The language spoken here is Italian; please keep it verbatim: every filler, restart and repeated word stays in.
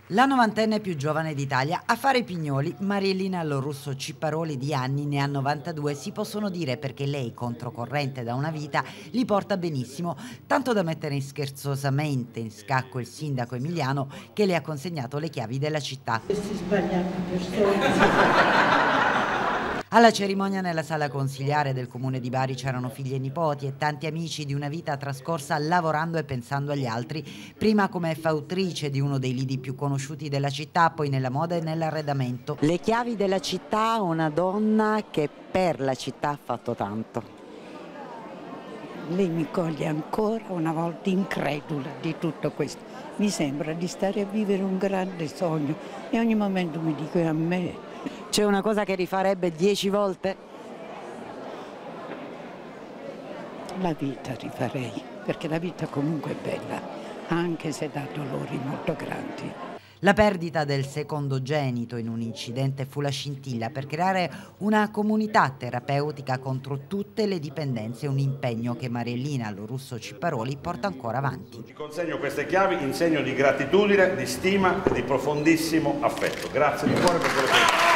La novantenne più giovane d'Italia a fare i pignoli, Mariellina Lorusso Cipparoli di anni, ne ha novantadue, si possono dire perché lei, controcorrente da una vita, li porta benissimo, tanto da mettere scherzosamente in scacco il sindaco Emiliano che le ha consegnato le chiavi della città. Questi sbagliati persone. Alla cerimonia nella sala consiliare del comune di Bari c'erano figli e nipoti e tanti amici di una vita trascorsa lavorando e pensando agli altri, prima come fautrice di uno dei lidi più conosciuti della città, poi nella moda e nell'arredamento. Le chiavi della città, una donna che per la città ha fatto tanto. Lei mi coglie ancora una volta incredula di tutto questo. Mi sembra di stare a vivere un grande sogno e ogni momento mi dico a me. C'è una cosa che rifarebbe dieci volte? La vita rifarei, perché la vita comunque è bella, anche se dà dolori molto grandi. La perdita del secondogenito in un incidente fu la scintilla per creare una comunità terapeutica contro tutte le dipendenze, un impegno che Mariellina Lorusso Cipparoli porta ancora avanti. Ti consegno queste chiavi in segno di gratitudine, di stima e di profondissimo affetto. Grazie di cuore per quello che hai fatto.